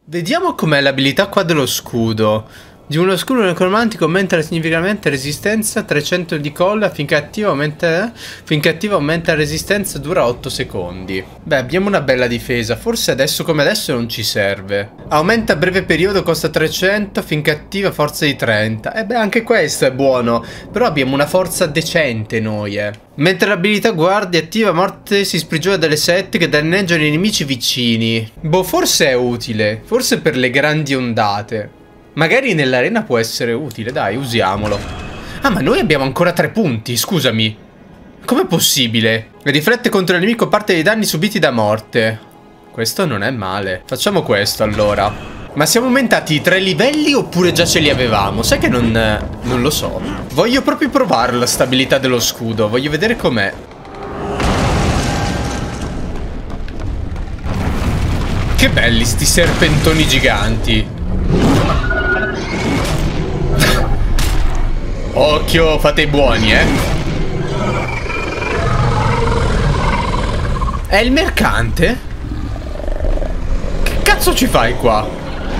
Vediamo com'è l'abilità qua dello scudo. Di uno scudo necromantico aumenta significativamente resistenza, 300 di colla, finché attiva aumenta la resistenza, dura 8 secondi. Beh, abbiamo una bella difesa, forse adesso come adesso non ci serve. Aumenta a breve periodo, costa 300, finché attiva forza di 30. E beh, anche questo è buono, però abbiamo una forza decente noi, Mentre l'abilità guardia attiva, morte si sprigiona dalle sette che danneggiano i nemici vicini. Boh, forse è utile, forse per le grandi ondate. Magari nell'arena può essere utile, dai, usiamolo. Ah, ma noi abbiamo ancora 3 punti, scusami. Com'è possibile? Riflette contro il nemico parte dei danni subiti da morte. Questo non è male. Facciamo questo, allora. Ma siamo aumentati i 3 livelli oppure già ce li avevamo? Sai che non lo so. Voglio proprio provare la stabilità dello scudo. Voglio vedere com'è. Che belli sti serpentoni giganti. Occhio, fate i buoni, È il mercante? Che cazzo ci fai qua?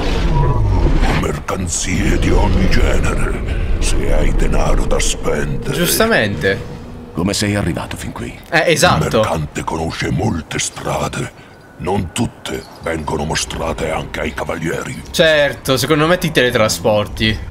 Mercanzie di ogni genere, se hai denaro da spendere. Giustamente. Come sei arrivato fin qui? Esatto. Il mercante conosce molte strade. Non tutte vengono mostrate anche ai cavalieri. Certo, secondo me ti teletrasporti.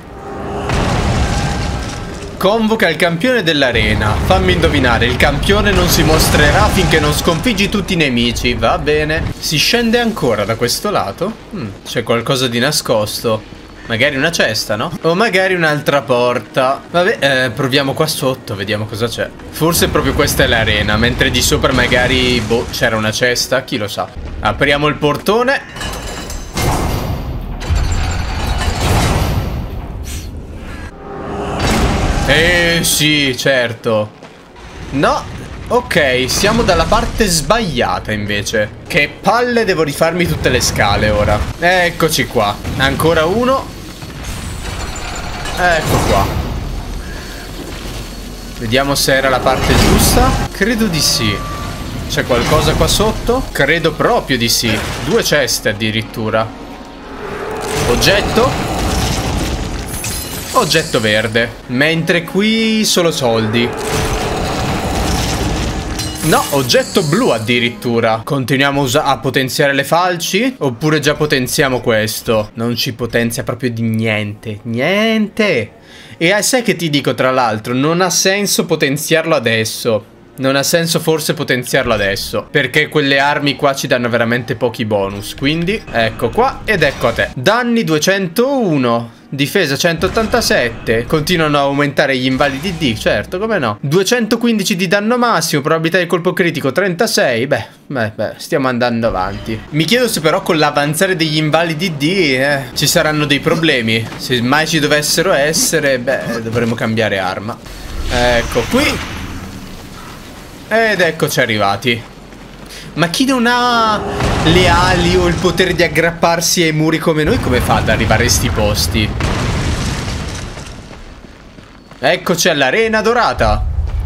Convoca il campione dell'arena. Fammi indovinare, il campione non si mostrerà finché non sconfiggi tutti i nemici. Va bene. Si scende ancora da questo lato? C'è qualcosa di nascosto. Magari una cesta, no? O magari un'altra porta. Vabbè, proviamo qua sotto, vediamo cosa c'è. Forse proprio questa è l'arena, mentre di sopra magari, boh, c'era una cesta, chi lo sa. Apriamo il portone. Sì, certo. No, ok, siamo dalla parte sbagliata invece. Che palle, devo rifarmi tutte le scale ora. Eccoci qua. Ancora uno. Ecco qua. Vediamo se era la parte giusta. Credo di sì. C'è qualcosa qua sotto? Credo proprio di sì. 2 ceste addirittura. Oggetto. Oggetto verde. Mentre qui solo soldi. No, oggetto blu addirittura. Continuiamo a potenziare le falci? Oppure già potenziamo questo? Non ci potenzia proprio di niente. Niente. E sai che ti dico, tra l'altro, non ha senso potenziarlo adesso. Non ha senso forse potenziarlo adesso, perché quelle armi qua ci danno veramente pochi bonus. Quindi ecco qua ed ecco a te. Danni 201, difesa 187. Continuano a aumentare gli invalidi D, certo, come no. 215 di danno massimo, probabilità di colpo critico 36. Beh, stiamo andando avanti. Mi chiedo se però con l'avanzare degli invalidi D ci saranno dei problemi. Se mai ci dovessero essere, beh, dovremo cambiare arma. Ecco qui. Ed eccoci arrivati. Ma chi non ha le ali o il potere di aggrapparsi ai muri come noi, come fa ad arrivare a sti posti? Eccoci all'arena dorata.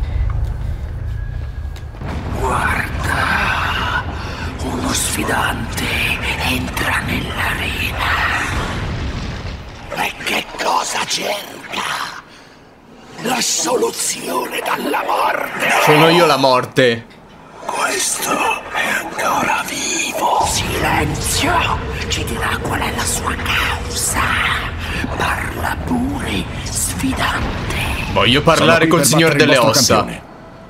Guarda, uno sfidante entra nell'arena. E che cosa cerca? La soluzione dalla morte. Sono io la morte. Questo è ancora vivo. Silenzio. Ci dirà qual è la sua causa. Parla pure, sfidante. Voglio parlare col signor delle ossa. Campione.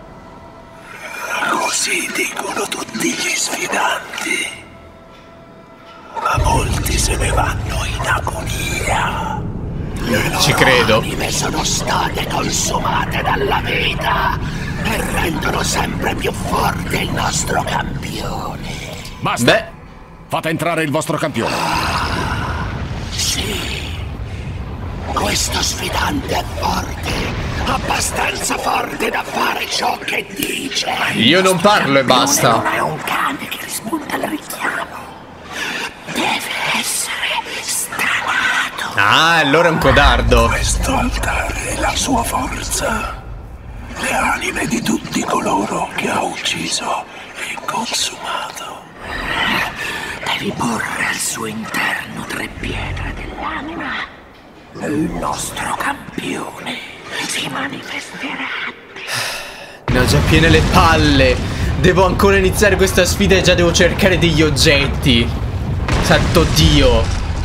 Così dicono tutti gli sfidanti. Ma molti se ne vanno in agonia. Ci credo. Le anime sono state consumate dalla vita e rendono sempre più forte il nostro campione. Basta! Beh, Fate entrare il vostro campione. Sì, questo sfidante è forte, abbastanza forte da fare ciò che dice. io non parlo e basta. Non è un cane che risponde al richiamo. Deve essere stanato. Ah, allora è un codardo. Questo altare è la sua forza. Le anime di tutti coloro che ha ucciso e consumato. Deve Devi porre al suo interno 3 pietre dell'anima e il nostro campione si manifesterà. Ne ho già piene le palle. Devo ancora iniziare questa sfida e già devo cercare degli oggetti. Santo Dio.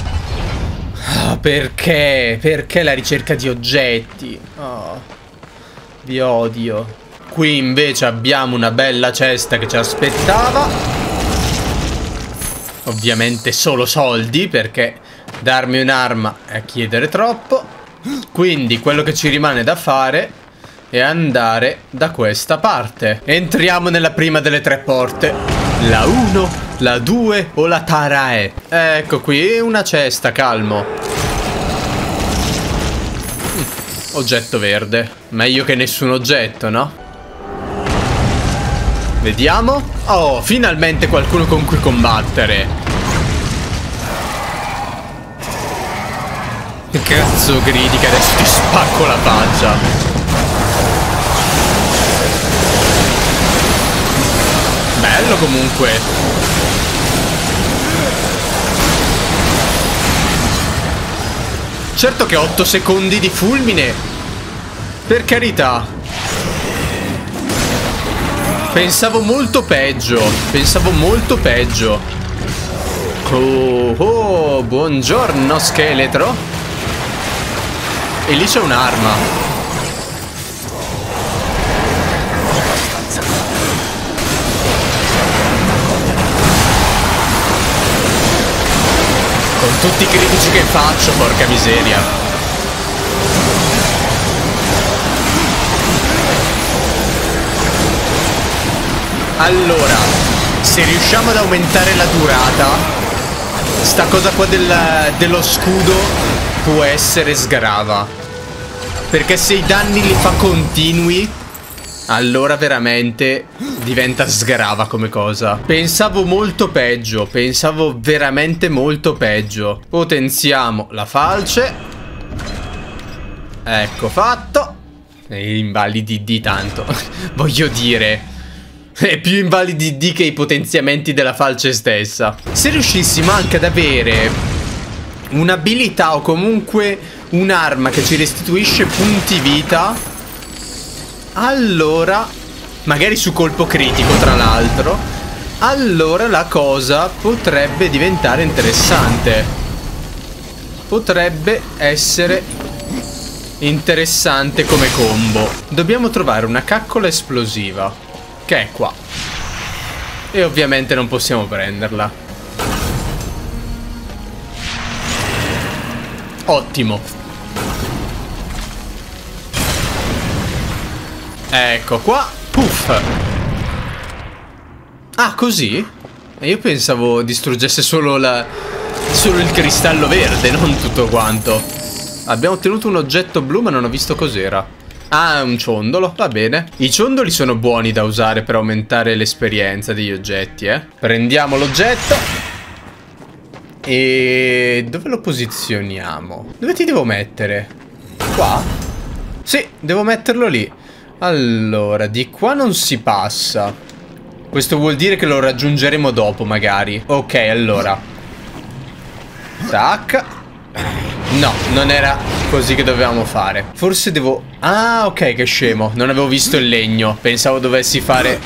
Perché? Perché la ricerca di oggetti? Oh, vi odio. Qui invece abbiamo una bella cesta che ci aspettava. Ovviamente solo soldi, perché darmi un'arma è chiedere troppo. Quindi quello che ci rimane da fare e andare da questa parte. Entriamo nella prima delle 3 porte. La 1, la 2 o la Tarae. Ecco qui una cesta, calmo. Oggetto verde. Meglio che nessun oggetto, no? Vediamo. Oh, finalmente qualcuno con cui combattere. Che cazzo gridi che adesso ti spacco la faccia. Bello comunque. Certo che 8 secondi di fulmine. Per carità. Pensavo molto peggio. Pensavo molto peggio. Oh, buongiorno scheletro. E lì c'è un'arma. Con tutti i critici che faccio, porca miseria. Allora, se riusciamo ad aumentare la durata, sta cosa qua dello scudo può essere sgrava. Perché se i danni li fa continui, allora veramente diventa sgrava come cosa. Pensavo molto peggio. Pensavo veramente molto peggio. Potenziamo la falce. Ecco fatto. E invalidi D tanto. Voglio dire, è più invalidi D che i potenziamenti della falce stessa. Se riuscissimo anche ad avere un'abilità o comunque un'arma che ci restituisce punti vita, allora, magari su colpo critico tra l'altro, allora la cosa potrebbe diventare interessante. Potrebbe essere interessante come combo. Dobbiamo trovare una caccola esplosiva, che è qua. E ovviamente non possiamo prenderla. Ottimo. Ecco qua. Puff. Ah, così? E io pensavo distruggesse solo il cristallo verde, non tutto quanto. Abbiamo ottenuto un oggetto blu, ma non ho visto cos'era. Ah, è un ciondolo, va bene. I ciondoli sono buoni da usare per aumentare l'esperienza degli oggetti, eh. Prendiamo l'oggetto. E dove lo posizioniamo? Dove ti devo mettere? Qua? Sì, devo metterlo lì. Allora, di qua non si passa. Questo vuol dire che lo raggiungeremo dopo magari. Ok, allora. Tac. No, non era così che dovevamo fare. Forse devo... Ah, ok, che scemo. Non avevo visto il legno. Pensavo dovessi fare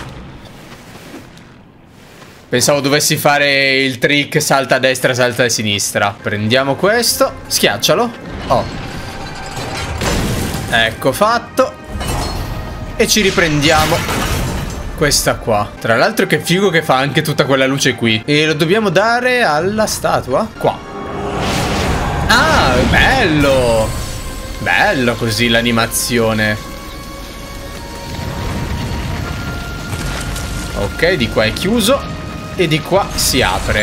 il trick salta a destra, salta a sinistra. Prendiamo questo. Schiaccialo. Oh. Ecco fatto. E ci riprendiamo questa qua. Tra l'altro che figo che fa anche tutta quella luce qui. E lo dobbiamo dare alla statua? Qua. Ah, bello. Bello così l'animazione. Ok, di qua è chiuso. E di qua si apre.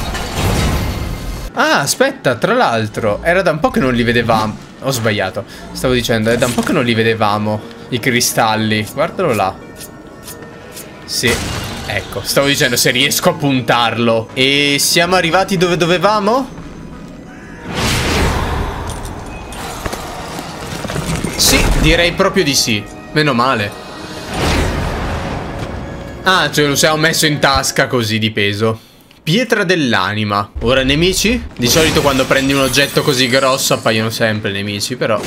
Ah, aspetta, tra l'altro era da un po' che non li vedevamo. Ho sbagliato. Stavo dicendo, è da un po' che non li vedevamo i cristalli. Guardalo là. Sì, ecco, stavo dicendo se riesco a puntarlo. E siamo arrivati dove dovevamo? Sì, direi proprio di sì. Meno male. Ah, ce lo siamo messo in tasca così di peso. Pietra dell'anima. Ora nemici? Di solito quando prendi un oggetto così grosso appaiono sempre nemici, però...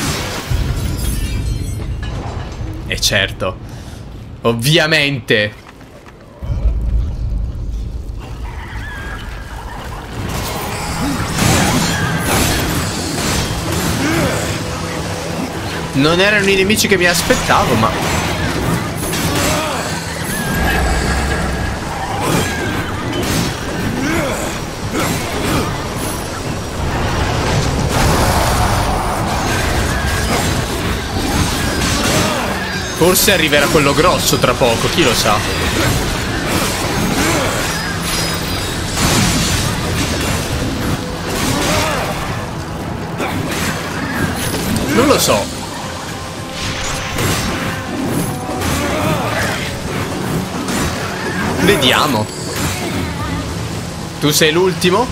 E certo. Ovviamente. Non erano i nemici che mi aspettavo, ma... Forse arriverà quello grosso tra poco, chi lo sa. Non lo so. Vediamo. Tu sei l'ultimo?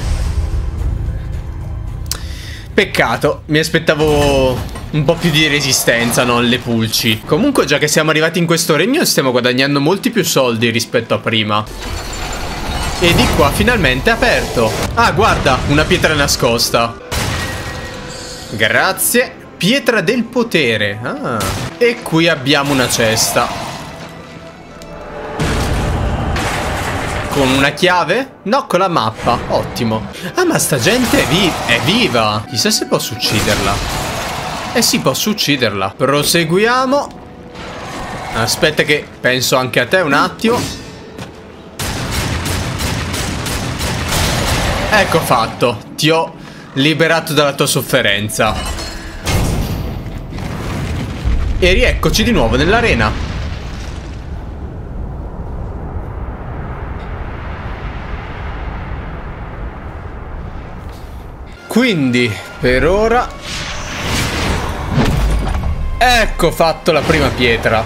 Peccato, mi aspettavo un po' più di resistenza, no, alle pulci. Comunque, già che siamo arrivati in questo regno, stiamo guadagnando molti più soldi rispetto a prima. E di qua finalmente è aperto. Ah, guarda, una pietra nascosta. Grazie. Pietra del potere. Ah. E qui abbiamo una cesta. Con una chiave? No, con la mappa. Ottimo. Ah, ma sta gente è viva. Chissà se posso ucciderla. Eh sì, posso ucciderla. Proseguiamo. Aspetta che penso anche a te un attimo. Ecco fatto. Ti ho liberato dalla tua sofferenza. E rieccoci di nuovo nell'arena. Quindi, per ora... Ecco fatto la prima pietra.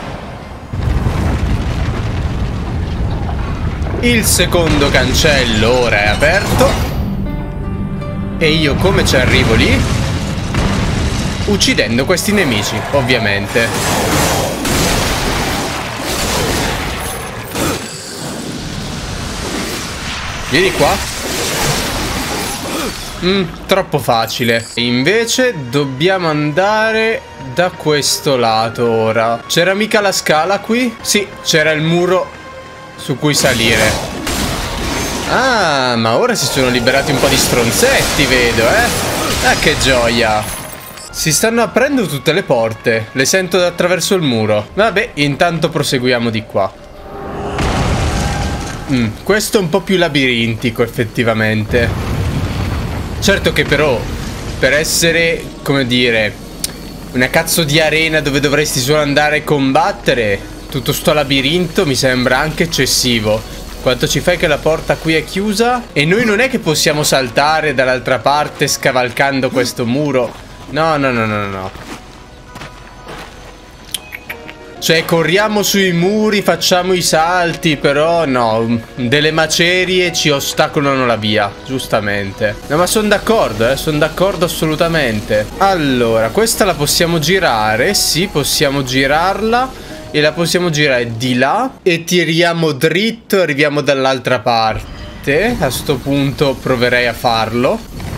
Il secondo cancello ora è aperto. E io come ci arrivo lì? Uccidendo questi nemici, ovviamente. Vieni qua. Troppo facile. Invece dobbiamo andare da questo lato ora. C'era mica la scala qui? Sì, c'era il muro su cui salire. Ah, ma ora si sono liberati un po' di stronzetti, vedo, Ah, che gioia. Si stanno aprendo tutte le porte. Le sento da attraverso il muro. Vabbè, intanto proseguiamo di qua. Questo è un po' più labirintico, effettivamente. Certo che però, per essere, come dire, una cazzo di arena dove dovresti solo andare a combattere, tutto sto labirinto mi sembra anche eccessivo. Quanto ci fai che la porta qui è chiusa? E noi non è che possiamo saltare dall'altra parte scavalcando questo muro. No, no, no, no, no. Cioè, corriamo sui muri, facciamo i salti, però no, delle macerie ci ostacolano la via, giustamente. No, ma sono d'accordo assolutamente. Allora, questa la possiamo girare, sì, possiamo girarla. E la possiamo girare di là e tiriamo dritto e arriviamo dall'altra parte. A sto punto proverei a farlo.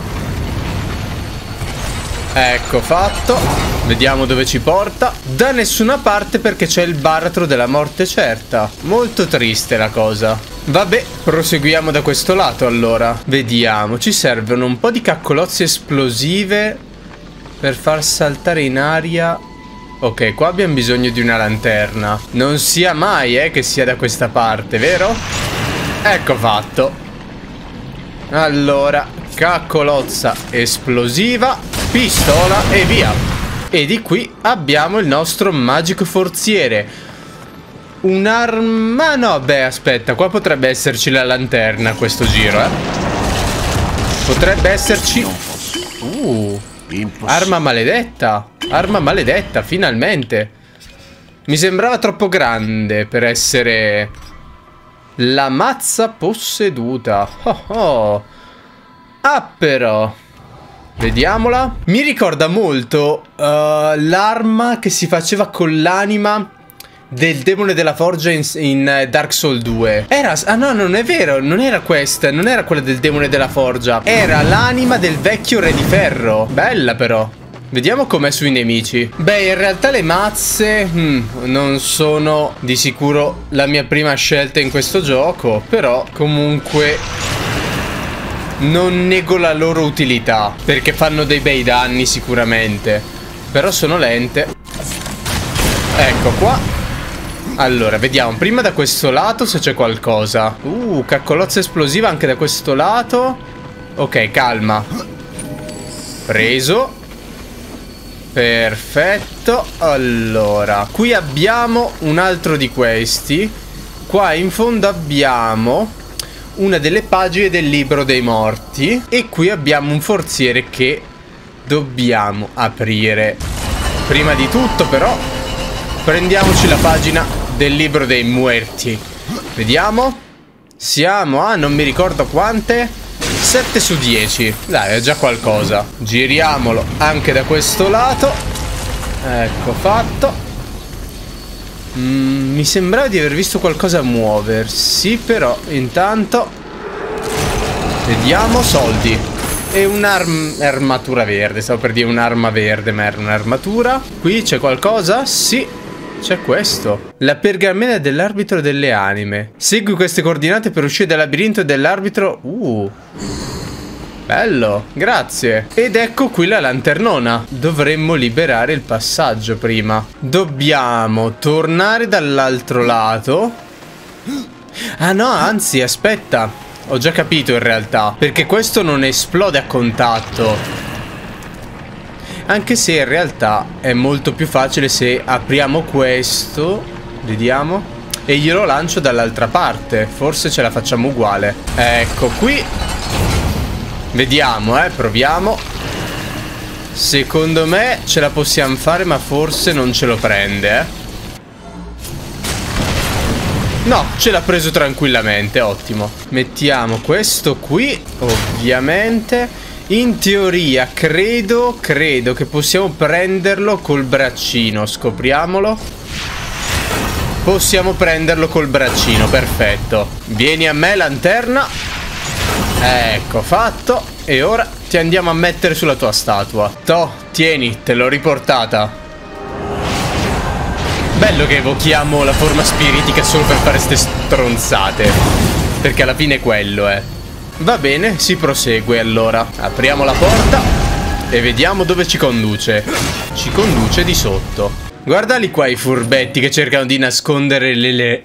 Ecco fatto. Vediamo dove ci porta. Da nessuna parte perché c'è il baratro della morte certa. Molto triste la cosa. Vabbè, proseguiamo da questo lato allora. Vediamo, ci servono un po' di caccolozze esplosive per far saltare in aria. Ok, qua abbiamo bisogno di una lanterna. Non sia mai, che sia da questa parte, vero? Ecco fatto. Allora, caccolozza esplosiva, pistola e via. E di qui abbiamo il nostro magico forziere. Un'arma... No, beh, aspetta, qua potrebbe esserci la lanterna a questo giro, Potrebbe esserci... Arma maledetta. Arma maledetta, finalmente. Mi sembrava troppo grande per essere... La mazza posseduta. Ah, però... Vediamola. Mi ricorda molto l'arma che si faceva con l'anima del demone della forgia in Dark Souls 2. Ah no, non è vero, non era questa, non era quella del demone della forgia. Era l'anima del vecchio re di ferro. Bella però. Vediamo com'è sui nemici. Beh, in realtà le mazze non sono di sicuro la mia prima scelta in questo gioco, però comunque non nego la loro utilità, perché fanno dei bei danni sicuramente. Però sono lente. Ecco qua. Allora, vediamo prima da questo lato se c'è qualcosa. Caccolozza esplosiva anche da questo lato. Ok, calma. Preso. Perfetto. Allora, qui abbiamo un altro di questi. Qua in fondo abbiamo una delle pagine del libro dei morti. E qui abbiamo un forziere che dobbiamo aprire. Prima di tutto però prendiamoci la pagina del libro dei muerti. Vediamo. Siamo a non mi ricordo quante. 7 su 10. Dai, è già qualcosa. Giriamolo anche da questo lato. Ecco fatto. Mi sembrava di aver visto qualcosa muoversi, però intanto vediamo. Soldi. E un'armatura verde. Stavo per dire un'arma verde, ma era un'armatura. Qui c'è qualcosa? Sì, c'è questo. La pergamena dell'arbitro delle anime. Segui queste coordinate per uscire dal labirinto dell'arbitro. Bello, grazie. Ed ecco qui la lanternona. Dovremmo liberare il passaggio prima. Dobbiamo tornare dall'altro lato. Ah no, anzi, aspetta. Ho già capito in realtà, perché questo non esplode a contatto. Anche se in realtà è molto più facile se apriamo questo. Vediamo. E glielo lancio dall'altra parte. Forse ce la facciamo uguale. Ecco qui. Vediamo, proviamo. Secondo me ce la possiamo fare, ma forse non ce lo prende, No, ce l'ha preso tranquillamente, ottimo. Mettiamo questo qui, ovviamente. In teoria, credo che possiamo prenderlo col braccino. Scopriamolo. Possiamo prenderlo col braccino, perfetto. Vieni a me, lanterna. Ecco, fatto. E ora ti andiamo a mettere sulla tua statua. Tieni, te l'ho riportata. Bello che evochiamo la forma spiritica solo per fare ste stronzate, perché alla fine è quello, Va bene, si prosegue allora. Apriamo la porta e vediamo dove ci conduce. Ci conduce di sotto. Guardali qua i furbetti che cercano di nascondere le...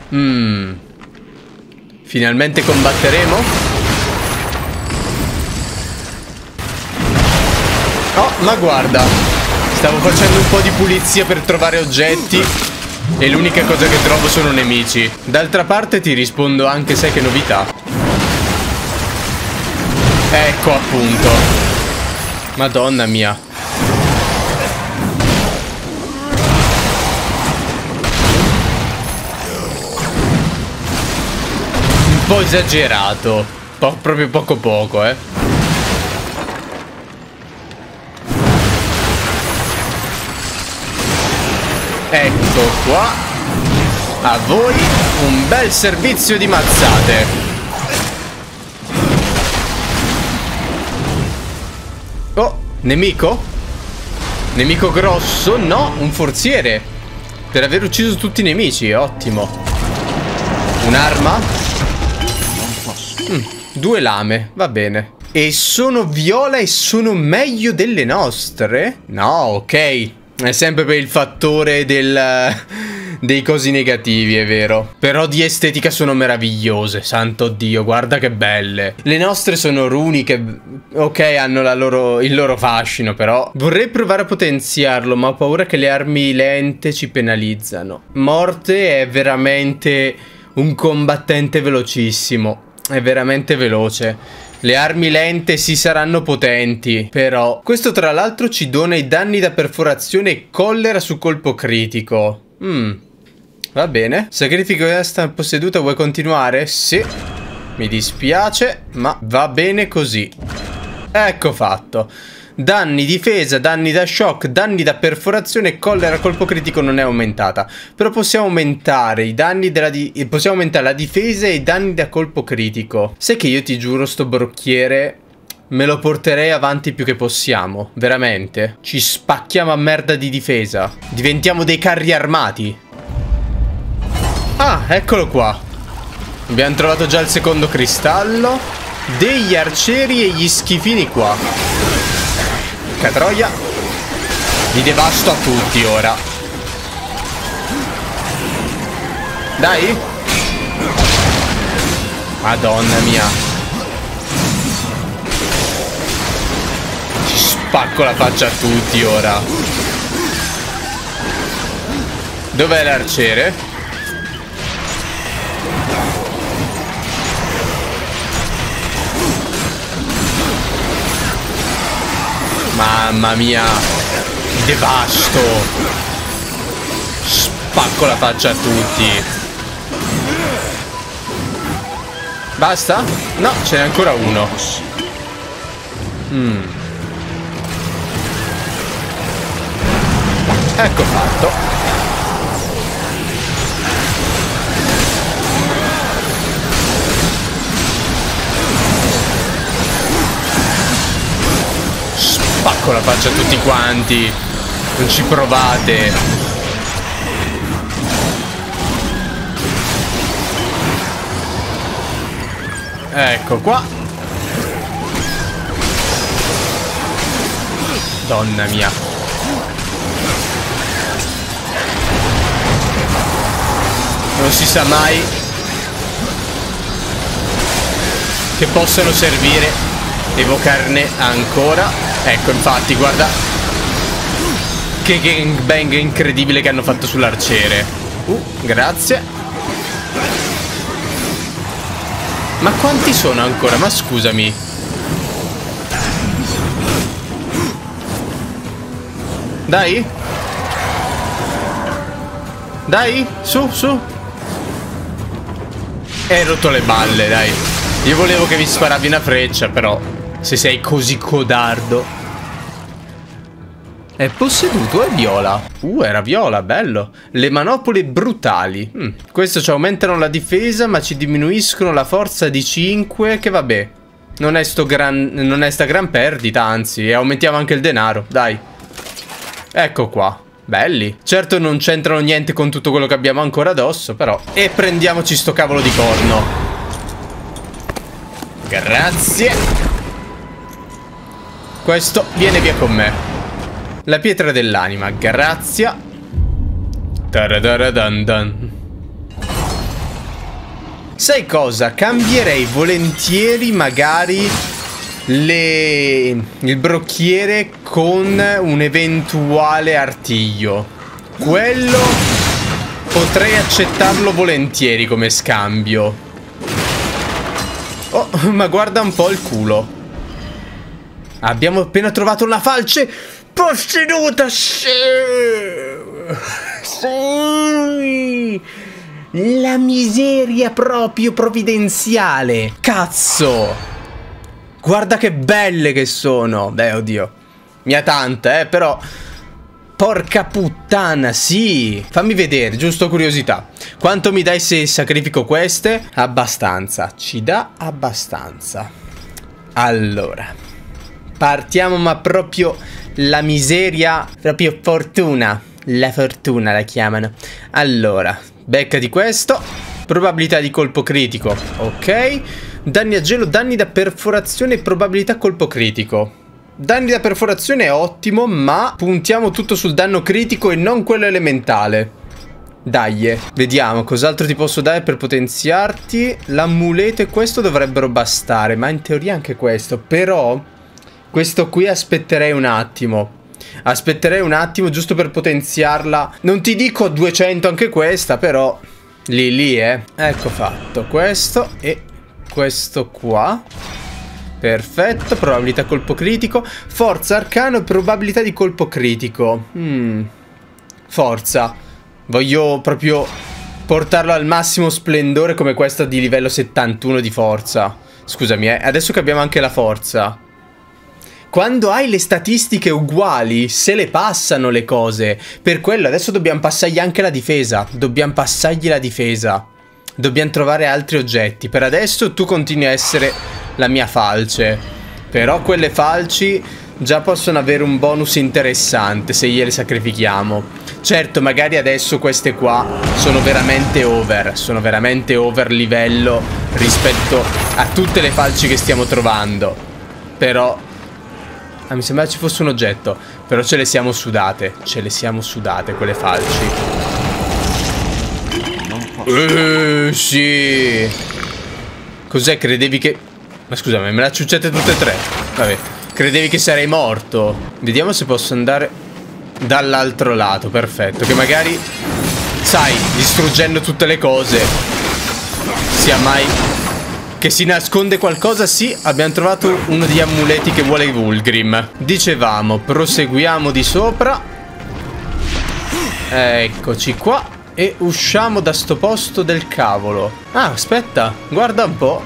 Finalmente combatteremo? Oh, ma guarda, stavo facendo un po' di pulizia per trovare oggetti e l'unica cosa che trovo sono nemici. D'altra parte ti rispondo anche se che novità. Ecco appunto. Madonna mia. Un po' esagerato. Proprio poco, Ecco qua. A voi un bel servizio di mazzate. Oh, nemico? Nemico grosso? No, un forziere. Per aver ucciso tutti i nemici, ottimo. Un'arma? 2 lame, va bene. E sono viola e sono meglio delle nostre? No, ok. È sempre per il fattore dei cosi negativi, è vero. Però di estetica sono meravigliose. Santo Dio, guarda che belle. Le nostre sono runiche. Ok, hanno il loro fascino, però vorrei provare a potenziarlo, ma ho paura che le armi lente ci penalizzano. Morte è veramente un combattente velocissimo. È veramente veloce. Le armi lente sì saranno potenti, però questo tra l'altro ci dona i danni da perforazione e collera su colpo critico. Va bene. Sacrifico questa posseduta, vuoi continuare? Sì. Mi dispiace, ma va bene così. Ecco fatto. Danni, difesa, danni da shock, danni da perforazione e collera a colpo critico non è aumentata. Però possiamo aumentare i danni possiamo aumentare la difesa e i danni da colpo critico. Sai che io ti giuro sto brocchiere me lo porterei avanti più che possiamo. Veramente. Ci spacchiamo a merda di difesa. Diventiamo dei carri armati. Ah, eccolo qua. Abbiamo trovato già il secondo cristallo. Degli arcieri e gli schifini qua. Catroia. Li devasto a tutti ora. Dai. Madonna mia. Ci spacco la faccia a tutti ora. Dov'è l'arciere? Mamma mia. Devasto. Spacco la faccia a tutti. Basta? No, ce n'è ancora uno. Ecco fatto. Spacco la faccia a tutti quanti. Non ci provate. Ecco qua. Donna mia. Non si sa mai che possano servire. Evocarne ancora. Ecco, infatti, guarda che gangbang incredibile che hanno fatto sull'arciere. Grazie. Ma quanti sono ancora? Ma scusami. Dai. Dai, su, su. Hai rotto le balle, dai. Io volevo che mi sparavi una freccia, però se sei così codardo. È posseduto, è viola. Era viola, bello. Le manopole brutali. Questo ci aumentano la difesa, ma ci diminuiscono la forza di 5. Che vabbè, non è sta gran perdita, anzi. E aumentiamo anche il denaro, dai. Ecco qua. Belli. Certo non c'entrano niente con tutto quello che abbiamo ancora addosso, però. E prendiamoci sto cavolo di corno. Grazie. Questo viene via con me. La pietra dell'anima, grazie. Taradaradandan. Sai cosa? Cambierei volentieri magari il brocchiere con un eventuale artiglio. Quello potrei accettarlo volentieri come scambio. Oh, ma guarda un po' il culo. Abbiamo appena trovato una falce posseduta. Sì. Sì. La miseria proprio provvidenziale. Cazzo. Guarda che belle che sono. Beh, oddio. Mia tante, però. Porca puttana, sì. Fammi vedere, giusto curiosità. Quanto mi dai se sacrifico queste? Abbastanza. Ci dà abbastanza. Allora. Partiamo, ma proprio la miseria. Proprio fortuna. La fortuna la chiamano. Allora. Beccati questo. Probabilità di colpo critico. Ok. Danni a gelo, danni da perforazione e probabilità colpo critico. Danni da perforazione è ottimo, ma puntiamo tutto sul danno critico e non quello elementale. Dai, vediamo cos'altro ti posso dare per potenziarti. L'amuleto e questo dovrebbero bastare, ma in teoria anche questo. Però questo qui aspetterei un attimo. Aspetterei un attimo giusto per potenziarla. Non ti dico 200 anche questa, però lì Ecco fatto questo e questo qua. Perfetto, probabilità colpo critico. Forza arcano e probabilità di colpo critico. Forza. Voglio proprio portarlo al massimo splendore come questa di livello 71 di forza. Scusami, adesso che abbiamo anche la forza. Quando hai le statistiche uguali, se le passano le cose. Per quello adesso dobbiamo passargli anche la difesa. Dobbiamo passargli la difesa. Dobbiamo trovare altri oggetti. Per adesso tu continui a essere la mia falce. Però quelle falci già possono avere un bonus interessante se gliele sacrifichiamo. Certo, magari adesso queste qua sono veramente over. Sono veramente over livello rispetto a tutte le falci che stiamo trovando. Però... ah, mi sembra ci fosse un oggetto. Però ce le siamo sudate. Ce le siamo sudate quelle falci. Sì. Cos'è? Credevi che... ma scusami, me le ha ciucciate tutte e tre. Vabbè. Credevi che sarei morto. Vediamo se posso andare dall'altro lato. Perfetto. Che magari, sai, distruggendo tutte le cose, sia mai che si nasconde qualcosa. Sì, abbiamo trovato uno degli amuleti che vuole Vulgrim. Dicevamo, proseguiamo di sopra. Eccoci qua. E usciamo da sto posto del cavolo. Ah, aspetta, guarda un po'.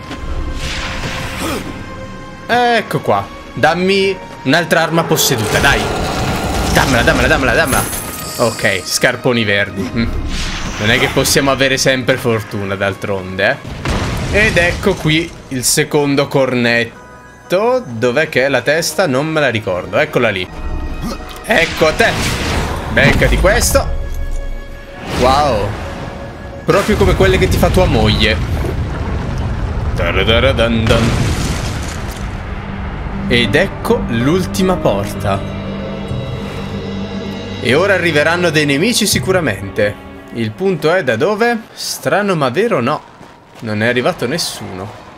Ecco qua. Dammi un'altra arma posseduta, dai. Dammela, dammela, dammela, dammela. Ok, scarponi verdi. Non è che possiamo avere sempre fortuna, d'altronde, Ed ecco qui il secondo cornetto. Dov'è che è la testa? Non me la ricordo. Eccola lì. Ecco a te. Beccati questo. Wow. Proprio come quelle che ti fa tua moglie. Ed ecco l'ultima porta. E ora arriveranno dei nemici sicuramente. Il punto è da dove? Strano ma vero no. Non è arrivato nessuno.